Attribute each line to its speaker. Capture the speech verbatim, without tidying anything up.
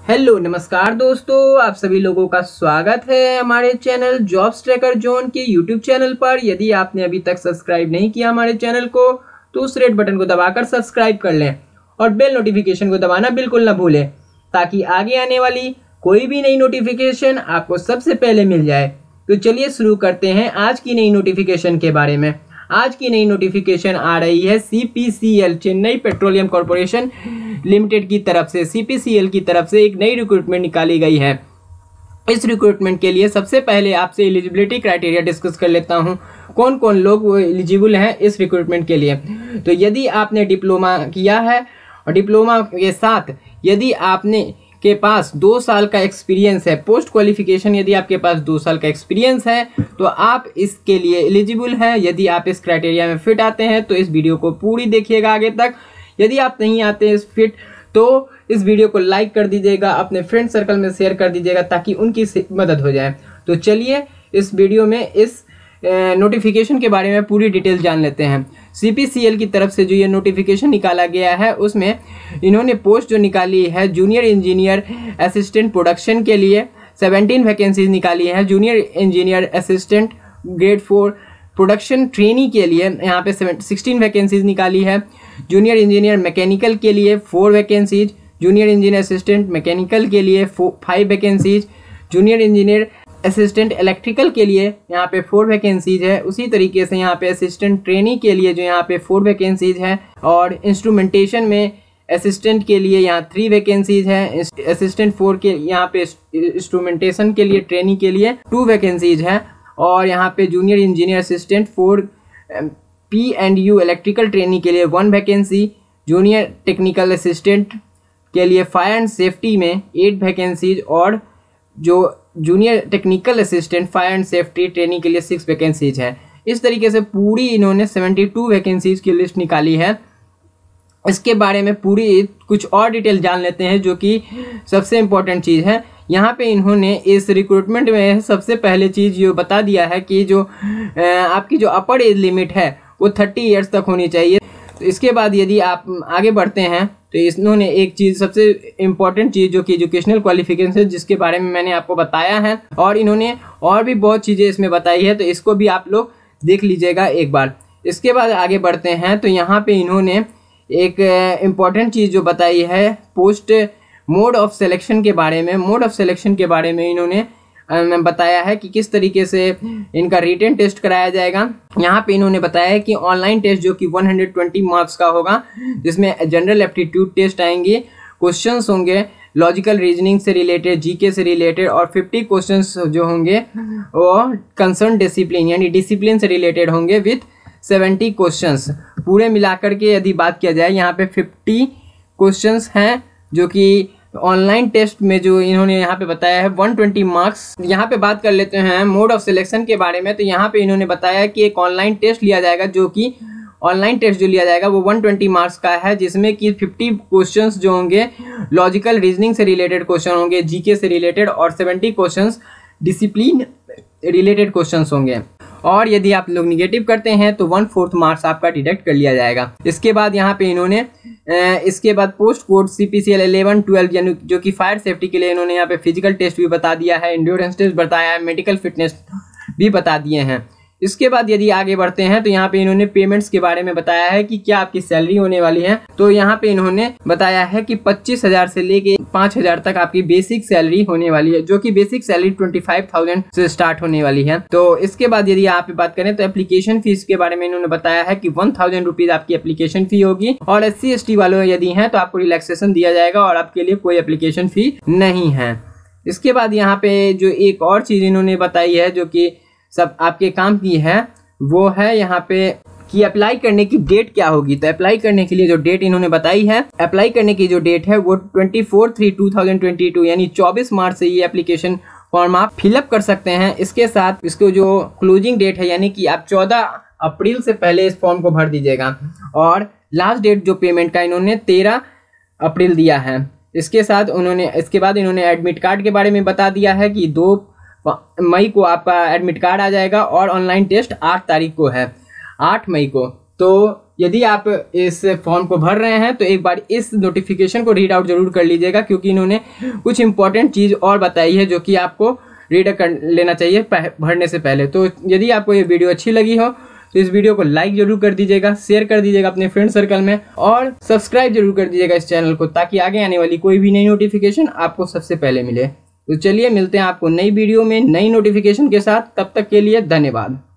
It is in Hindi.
Speaker 1: हेलो नमस्कार दोस्तों, आप सभी लोगों का स्वागत है हमारे चैनल जॉब्स ट्रैकर जोन के यूट्यूब चैनल पर। यदि आपने अभी तक सब्सक्राइब नहीं किया हमारे चैनल को तो उस रेड बटन को दबाकर सब्सक्राइब कर लें और बेल नोटिफिकेशन को दबाना बिल्कुल ना भूलें, ताकि आगे आने वाली कोई भी नई नोटिफिकेशन आपको सबसे पहले मिल जाए। तो चलिए शुरू करते हैं आज की नई नोटिफिकेशन के बारे में। आज की नई नोटिफिकेशन आ रही है C P C L Chennai petroleum corporation limited की तरफ से। सी पी सी एल की तरफ से एक नई रिक्रूटमेंट निकाली गई है। इस रिक्रूटमेंट के लिए सबसे पहले आपसे एलिजिबिलिटी क्राइटेरिया डिस्कस कर लेता हूं, कौन कौन लोग एलिजिबल हैं इस रिक्रूटमेंट के लिए। तो यदि आपने डिप्लोमा किया है और डिप्लोमा के साथ यदि आपने के पास दो साल का एक्सपीरियंस है, पोस्ट क्वालिफिकेशन यदि आपके पास दो साल का एक्सपीरियंस है तो आप इसके लिए एलिजिबल हैं। यदि आप इस क्राइटेरिया में फिट आते हैं तो इस वीडियो को पूरी देखिएगा आगे तक। यदि आप नहीं आते इस फिट तो इस वीडियो को लाइक कर दीजिएगा, अपने फ्रेंड सर्कल में शेयर कर दीजिएगा ताकि उनकी मदद हो जाए। तो चलिए इस वीडियो में इस नोटिफिकेशन के बारे में पूरी डिटेल जान लेते हैं। सी पी सी एल की तरफ से जो ये नोटिफिकेशन निकाला गया है उसमें इन्होंने पोस्ट जो निकाली है जूनियर इंजीनियर असिस्टेंट प्रोडक्शन के लिए सत्रह वैकेंसीज निकाली है। Junior engineer assistant grade four production trainee के लिए यहाँ पे सोलह वैकेंसीज निकाली है। जूनियर इंजीनियर मैकेनिकल के लिए four vacancies, junior engineer assistant mechanical के लिए five vacancies, junior engineer assistant electrical के लिए यहाँ पे फोर वैकेंसीज है। उसी तरीके से यहाँ पे असिस्टेंट ट्रेनी के लिए जो यहाँ पे फोर वैकेंसीज है और इंस्ट्रूमेंटेशन में असिस्टेंट के लिए यहाँ थ्री वैकेंसीज है। असिस्टेंट फोर के यहाँ पे इंस्ट्रूमेंटेशन के लिए ट्रेनी के लिए टू वैकेंसीज है। और यहाँ पे junior engineer assistant four P and U electrical trainee के लिए one vacancy, junior technical assistant के लिए फायर एंड सेफ्टी में एट वैकेंसीज और जो junior technical assistant fire and safety training के लिए सिक्स वैकेंसीज है। इस तरीके से पूरी इन्होंने बहत्तर वैकेंसीज की लिस्ट निकाली है। इसके बारे में पूरी कुछ और डिटेल जान लेते हैं जो कि सबसे इम्पोर्टेंट चीज़ है। यहाँ पे इन्होंने इस रिक्रूटमेंट में सबसे पहले चीज़ ये बता दिया है कि जो आपकी जो अपर एज लिमिट है वो थर्टी ईयर्स तक होनी चाहिए। तो इसके बाद यदि आप आगे बढ़ते हैं तो इन्होंने एक चीज़ सबसे इम्पॉर्टेंट चीज़ जो कि एजुकेशनल क्वालिफिकेशन है जिसके बारे में मैंने आपको बताया है और इन्होंने और भी बहुत चीज़ें इसमें बताई है, तो इसको भी आप लोग देख लीजिएगा एक बार। इसके बाद आगे बढ़ते हैं तो यहाँ पे इन्होंने एक इम्पॉर्टेंट चीज़ जो बताई है पोस्ट मोड ऑफ सिलेक्शन के बारे में। मोड ऑफ सिलेक्शन के बारे में इन्होंने बताया है कि किस तरीके से इनका रिटन टेस्ट कराया जाएगा। यहाँ पे इन्होंने बताया है कि ऑनलाइन टेस्ट जो कि एक सौ बीस मार्क्स का होगा, जिसमें जनरल एप्टीट्यूड टेस्ट आएंगे, क्वेश्चंस होंगे लॉजिकल रीजनिंग से रिलेटेड, जीके से रिलेटेड और पचास क्वेश्चंस जो होंगे वो कंसर्न डिसिप्लिन यानी डिसिप्लिन से रिलेटेड होंगे विथ सत्तर क्वेश्चंस। पूरे मिलाकर के यदि बात किया जाए यहाँ पे पचास क्वेश्चंस हैं जो कि ऑनलाइन टेस्ट में जो इन्होंने यहाँ पे बताया है एक सौ बीस मार्क्स। यहाँ पे बात कर लेते हैं मोड ऑफ सिलेक्शन के बारे में। तो यहाँ पे इन्होंने बताया कि एक ऑनलाइन टेस्ट लिया जाएगा जो कि ऑनलाइन टेस्ट जो लिया जाएगा वो एक सौ बीस मार्क्स का है, जिसमें कि पचास क्वेश्चंस जो होंगे लॉजिकल रीजनिंग से रिलेटेड क्वेश्चन होंगे, जीके से रिलेटेड और सत्तर क्वेश्चंस डिसिप्लिन रिलेटेड क्वेश्चंस होंगे। और यदि आप लोग निगेटिव करते हैं तो वन फोर्थ मार्क्स आपका डिडक्ट कर लिया जाएगा। इसके बाद यहाँ पे इन्होंने इसके बाद post code C P C L eleven twelve यानी जो कि फायर सेफ्टी के लिए इन्होंने यहाँ पे फिजिकल टेस्ट भी बता दिया है, एंड्योरेंस टेस्ट बताया है, मेडिकल फिटनेस भी बता दिए हैं। इसके बाद यदि आगे बढ़ते हैं तो यहाँ पे इन्होंने पेमेंट्स के बारे में बताया है कि क्या आपकी सैलरी होने वाली है। तो यहाँ पे इन्होंने बताया है कि पच्चीस हजार से लेके पाँच हजार तक आपकी बेसिक सैलरी होने वाली है, जो कि basic salary twenty five thousand से स्टार्ट होने वाली है। तो इसके बाद यदि आप बात करें तो एप्लीकेशन फीस के बारे में इन्होंने बताया है कि वन थाउजेंड रुपीज आपकी एप्लीकेशन फी होगी और एस सी एस टी वालों यदि हैं तो आपको रिलैक्सेशन दिया जाएगा और आपके लिए कोई एप्लीकेशन फी नहीं है। इसके बाद यहाँ पे जो एक और चीज इन्होंने बताई है जो कि सब आपके काम की है वो है यहाँ पे कि अप्लाई करने की डेट क्या होगी। तो अप्लाई करने के लिए जो डेट इन्होंने बताई है, अप्लाई करने की जो डेट है वो चौबीस थ्री दो हज़ार बाईस यानी चौबीस मार्च से ये एप्लीकेशन फॉर्म आप फिलअप कर सकते हैं। इसके साथ इसको जो क्लोजिंग डेट है यानी कि आप चौदह अप्रैल से पहले इस फॉर्म को भर दीजिएगा और लास्ट डेट जो पेमेंट का इन्होंने तेरह अप्रैल दिया है। इसके साथ उन्होंने इसके बाद इन्होंने एडमिट कार्ड के बारे में बता दिया है कि दो मई को आपका एडमिट कार्ड आ जाएगा और ऑनलाइन टेस्ट आठ तारीख को है, आठ मई को। तो यदि आप इस फॉर्म को भर रहे हैं तो एक बार इस नोटिफिकेशन को रीड आउट जरूर कर लीजिएगा, क्योंकि इन्होंने कुछ इंपॉर्टेंट चीज़ और बताई है जो कि आपको रीड कर लेना चाहिए भरने से पहले। तो यदि आपको ये वीडियो अच्छी लगी हो तो इस वीडियो को लाइक जरूर कर दीजिएगा, शेयर कर दीजिएगा अपने फ्रेंड सर्कल में और सब्सक्राइब जरूर कर दीजिएगा इस चैनल को, ताकि आगे आने वाली कोई भी नई नोटिफिकेशन आपको सबसे पहले मिले। तो चलिए मिलते हैं आपको नई वीडियो में नई नोटिफिकेशन के साथ, तब तक के लिए धन्यवाद।